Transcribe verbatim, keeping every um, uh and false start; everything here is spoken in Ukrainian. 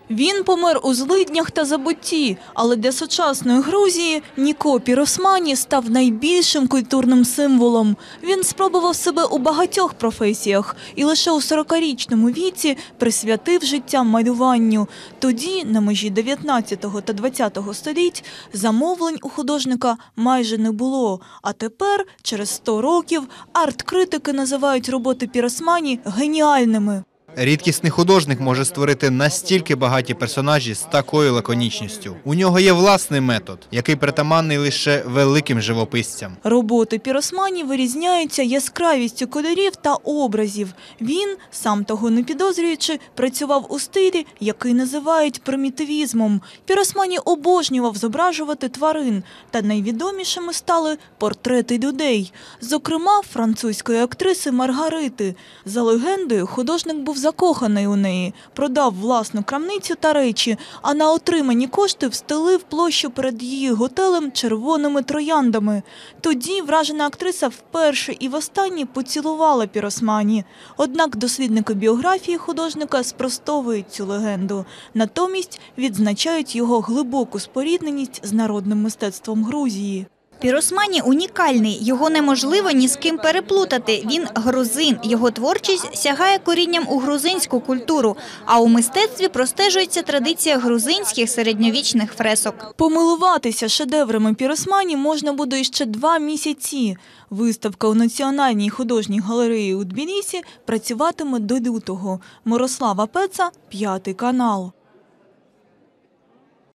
Він помер у злиднях та забутті, але для сучасної Грузії Ніко Піросмані став найбільшим культурним символом. Він спробував себе у багатьох професіях і лише у сорокарічному віці присвятив життя малюванню. Тоді, на межі дев'ятнадцятого та двадцятого століть, замовлень у художника майже не було. А тепер, через сто років, арт-критики називають роботи Піросмані геніальними. Рідкісний художник може створити настільки багаті персонажі з такою лаконічністю. У нього є власний метод, який притаманний лише великим живописцям. Роботи Піросмані вирізняються яскравістю кольорів та образів. Він, сам того не підозрюючи, працював у стилі, який називають примітивізмом. Піросмані обожнював зображувати тварин, та найвідомішими стали портрети людей. Зокрема, французької актриси Маргарити. За легендою, художник був закоханий у неї, продав власну крамницю та речі, а на отримані кошти встелив площу перед її готелем червоними трояндами. Тоді вражена актриса вперше і востаннє поцілувала Піросмані. Однак дослідники біографії художника спростовують цю легенду. Натомість відзначають його глибоку спорідненість з народним мистецтвом Грузії. Піросмані унікальний, його неможливо ні з ким переплутати. Він грузин, його творчість сягає корінням у грузинську культуру, а у мистецтві простежується традиція грузинських середньовічних фресок. Помилуватися шедеврами Піросмані можна буде ще два місяці. Виставка у Національній художній галереї у Тбілісі працюватиме до лютого. Мирослава Пеца, п'ятий канал.